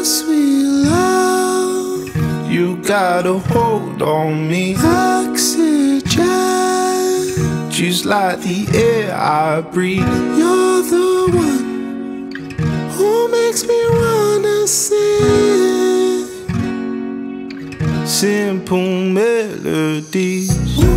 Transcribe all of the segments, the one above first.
sweet love, You got a hold on me, oxygen. just like the air I breathe. You're the one who makes me wanna sing Simple melodies.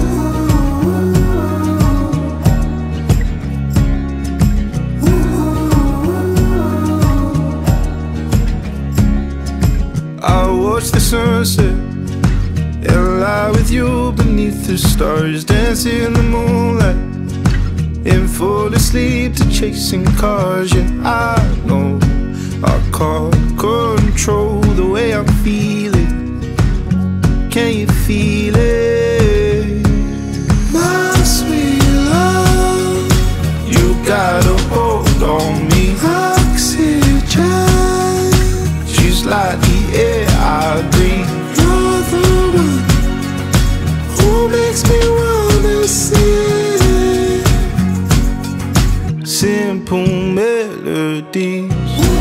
I watch the sunset and lie with you beneath the stars, dance in the moonlight and fall asleep to chasing cars. Yeah, I know I can't control the way I'm feeling. Can you feel it? my sweet love, You got a hold on me, oxygen. just like the air I breathe. You're the one who makes me wanna sing Simple melodies.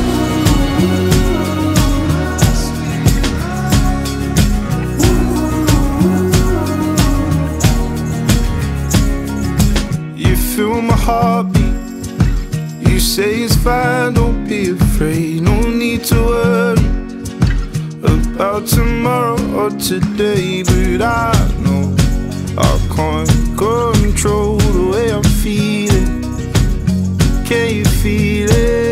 You feel my heartbeat. You say it's fine, don't be afraid. No need to worry about tomorrow or today. But I know I can't control the way I'm feeling. Can you feel it?